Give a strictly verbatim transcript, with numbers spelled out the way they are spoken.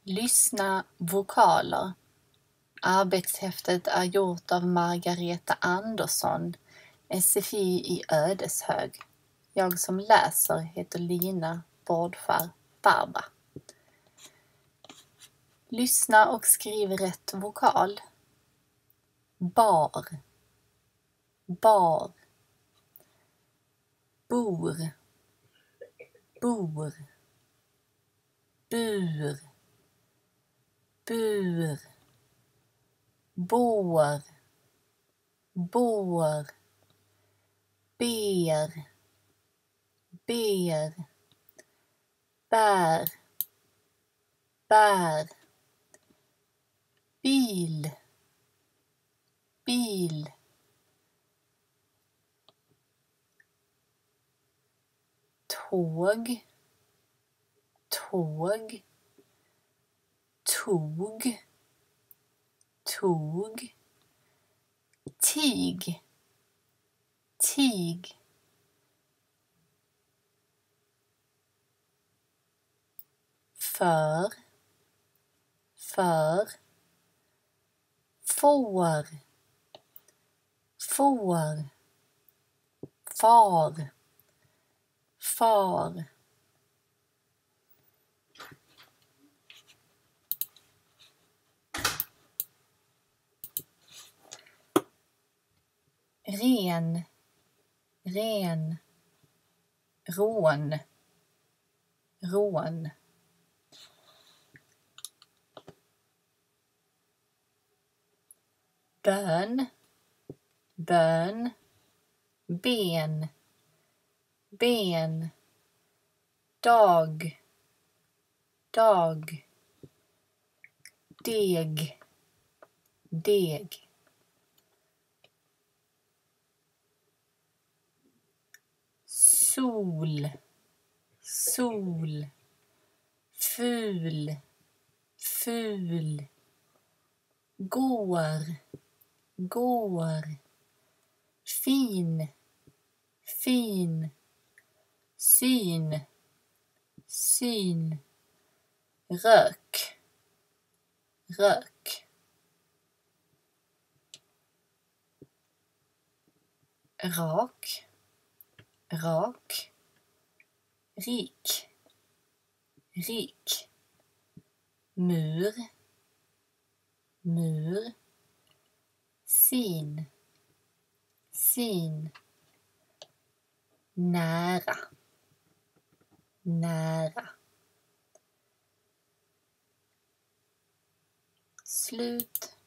Lyssna vokaler. Arbetshäftet är gjort av Margareta Andersson, S F I i Ödeshög. Jag som läser heter Lina Bordskär Barba. Lyssna och skriv rätt vokal. Bar. Bar. Bor. Bor. Bur. Bur. Bår. Bår. Ber. Ber. Bär. Bär. Bil. Bil. Tåg. Tåg. Tog. Tog. Tig. Tig. För. För. Får. Får. Far. Far. Ren. Ren. Rån. Rån. Bön. Bön. Ben. Ben. Dag. Dag. Deg. Deg. Sol. Sol. Ful. Ful. Går. Går. Fin. Fin. Syn. Syn. Rök. Rök. Rak. Rak. Rik. Rik. Mur. Mur. Sin. Sin. Nära. Nära. Slut.